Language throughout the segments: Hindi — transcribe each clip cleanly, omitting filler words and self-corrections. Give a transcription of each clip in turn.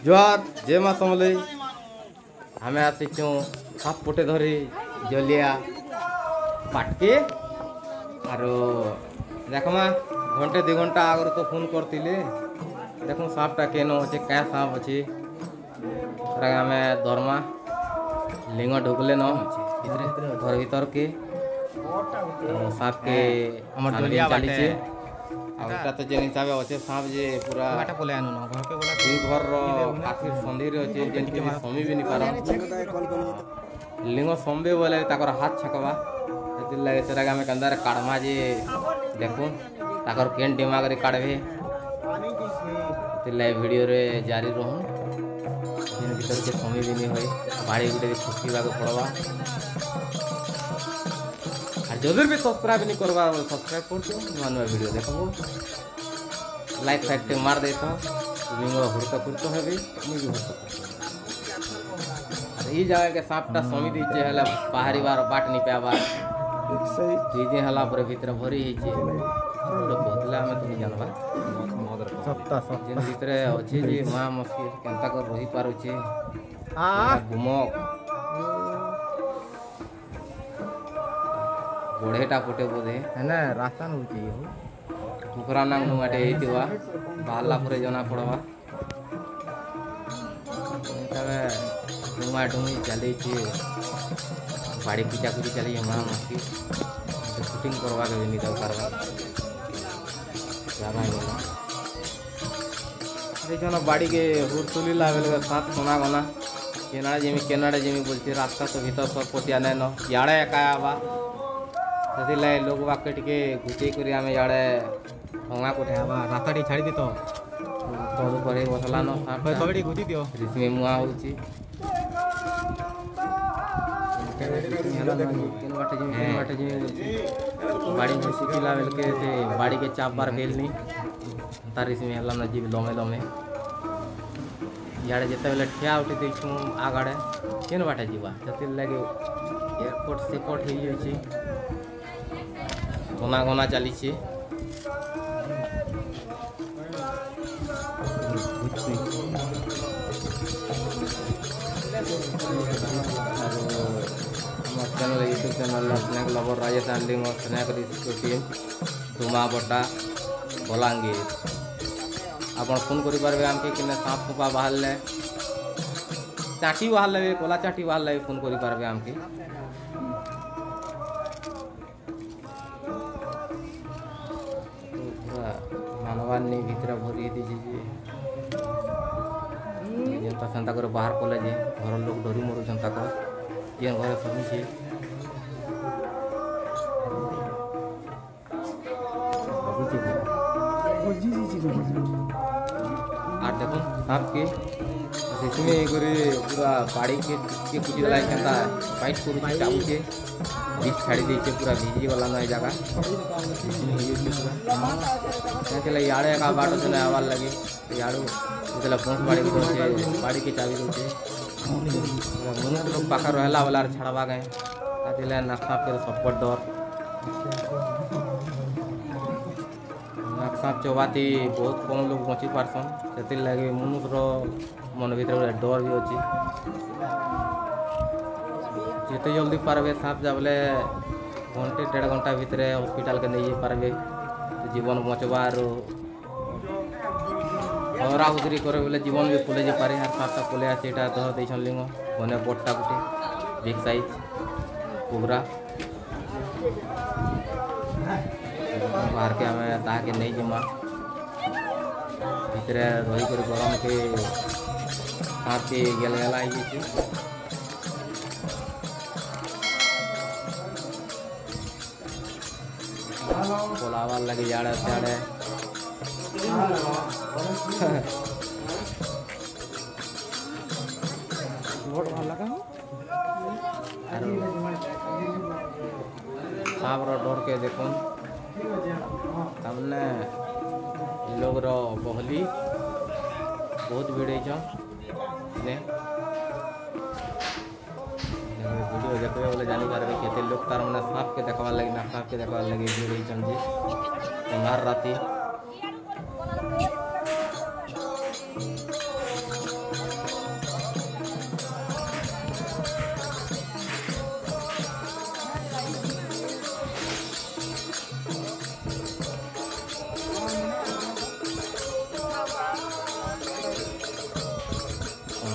जुआर जय माँ समलई आम आसीचु हाफ पटे धरी जलिया पाटके आर देखमा घंटे 2 घंटा आगर तो फोन करती देखो सापटा केन अच्छे क्या साप अच्छे आम धर्मा लिंग ढुकले न घर भीतर के साप के चली आउटा तो जेन हिसाब अच्छे सांप जे पूरा घर आखिर संधि अच्छे जेनके समी भी नहीं पार लिंग संबे बोले ताकर हाथ छकवा से लगे से आम कंदार काढ़मा जे देखो ताकर केन दिमाग रे काढ़बे से वीडियो रे जारी रहूँ जेन भीतर के समी भी नहीं होई बाड़ी गुटे खुशा पड़वा जदि भी सब्सक्राइब नहीं करवा सब्सक्राइब कर नुआ नुआ वीडियो देखो लाइक फाइक मार दे लिंग हुड़क है भी ये जगह के सांपटा समी दीचे है बाहरी बार बाट नहीं पाबार दिन है पर भीतर भरी कहते आम तुम जानवा जेन भीतर अच्छे जी माँ मस्की केन्ता कर रही पारुचे गुमक बढ़ेटा फुटे बोधे है ना रास्ता नौचे कुकरा नांग नुआटे होइतिवा बाहरला परे जना पड़वा तबे नुआ डुमी चली बाड़ी की चाकुरी चली माँ मस्ती शूटिंग करवा के नहीं दो करवा देखना बाड़ी के हुर तुली लागे साथ सोना गना केनाडा जेमी बोलती रास्ता तो भीतर सब पोतिया नहीं न याड़े एका आवा से लोग बाके टे घुचे कर इे भंगा कोठे आवा रास्ता टी छाड़ी दी तो करे बसला न घुची दियो रिश्मी मुआ हो बाड़ी में शिखला बेल के बाड़ी के चाप बार भेल नहीं तार रिश्मी है ना जीव लमे लमे इे जिते बेले ठिया उठी देछू आगाड़े केन बाटे जीवा से लगे एयरपोर्ट सेपोर्ट हो घना घना चली channel YouTube channel snake lover Rajesh लिंग स्नैक टीम धुमा बटा बलांगीर आप फोन करें आमके कि सांप फुपा बाहर चाटी बाहर कोला चाटी बाहर फोन करें आमके मानवानी भीतर भरी जेनता सेंता कर बाहर कले जे घर लोग डरी मरु सेंता कर ये घर समी और देखो सांप के इसमें पूरा बाड़ी के कुछ केता फाइट कर चाबुचे बीच छाड़ी दे पूरा भिजी गला ना जगह इे का बाट से आवार लगे इू पहुँच बाड़ी के चाबी दे मनुष्य लोग पाखा रहला वाला छाड़वा गए नाक के सब डर नाक सांप चबाती बहुत कम लोग बची पारसन से लगे मनुष्य मन भर डर भी अच्छी जिते जल्दी पारबे सांप जाबले घंटे 1.5 घंटा भितर हॉस्पिटल के नहीं पारबे तो जीवन बचबार हरा हुदरी करे बोले जीवन भी फुले जे पारे और सांपटा फुले आछे दह देछन लिंग बने बट्टा गुटे बिग साइज कुबरा बाहर के आम ताके नहीं जमा भितर रही कर गरम के सांप के गेलगेला बोलावा लगे जाड़े साड़े सांप डर के देखो तमने लोग बहली बहुत भीड़ वीडियो देखते बोले जानी पारे केते लोग तार मैंने सांप के देखवा लगे ना सांप के देखवा लगे भीड़ जी अंधार राति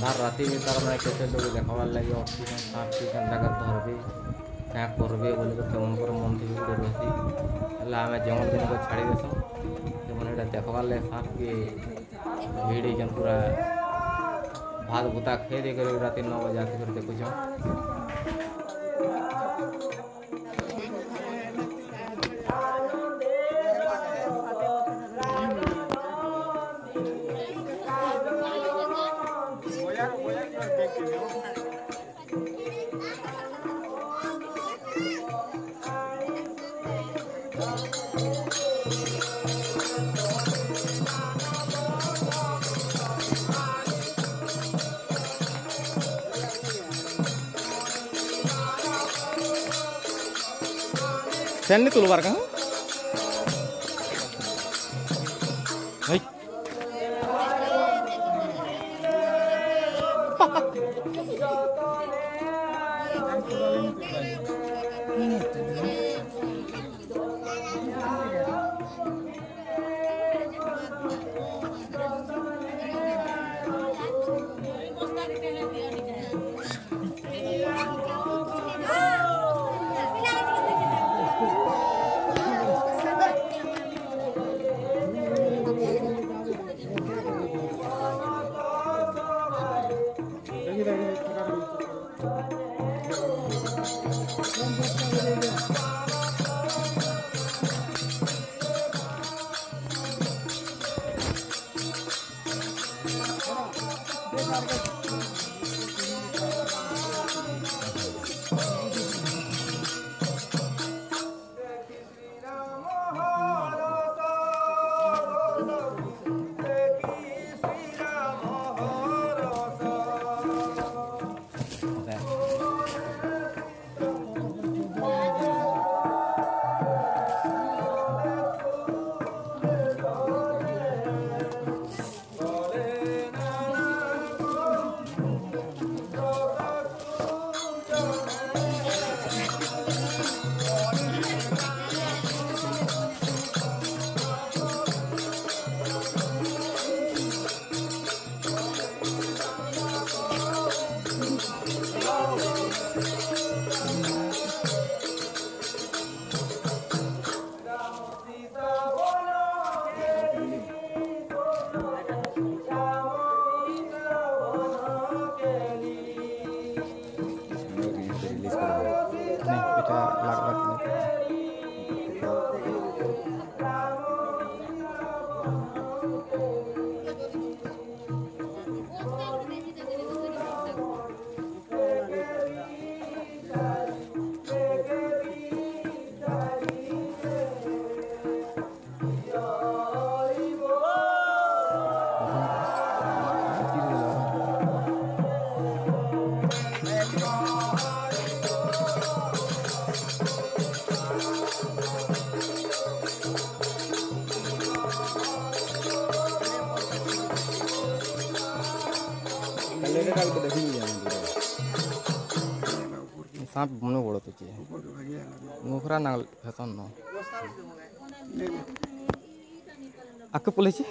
আর রাতে भी तार मैंने केते लोग देखावार लगे ऑक्सीजन साप की केनता कर धरबे क्या करबे बोले केमन कर मन थी गुटे रहती हला आमे जंगल दिन को छाड़ी देसु जेमन एटा देखवार ले साप के भीड़ जन पूरा भात भूता खेल दे कर रात 9 बजे आके कर देखु छ Sen itu luar kan? Hai. सांप मनो बड़ो तो चे मुखरा नाल फैशन नो आके पुले चे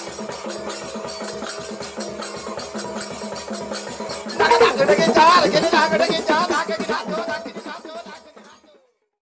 Kita